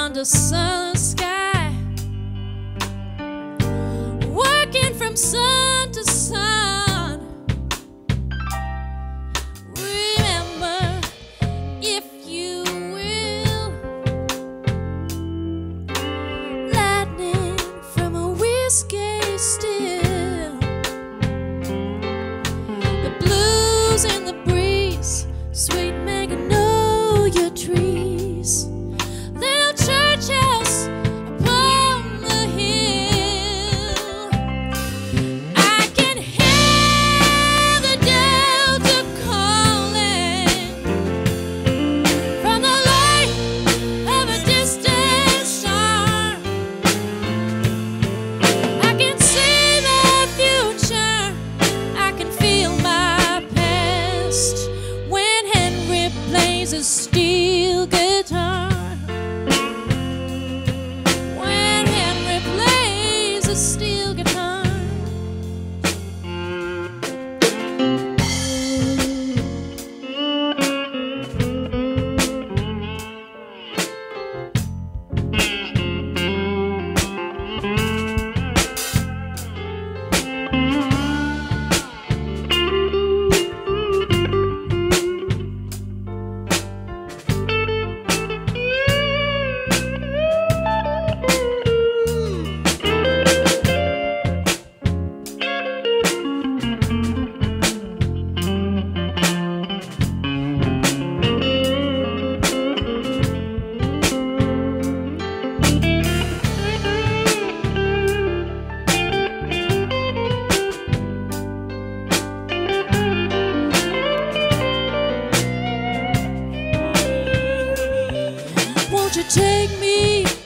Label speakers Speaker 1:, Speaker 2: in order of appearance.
Speaker 1: under sun sky, working from sun to sun. Remember, if you will, lightning from a whiskey still, the blues in the breeze, sweet magnolia trees, little church house upon the hill. I can hear the delta calling from the light of a distant star. I can see the future, I can feel my past when Henry plays a steel guitar. When Henry plays a steel guitar. Won't you take me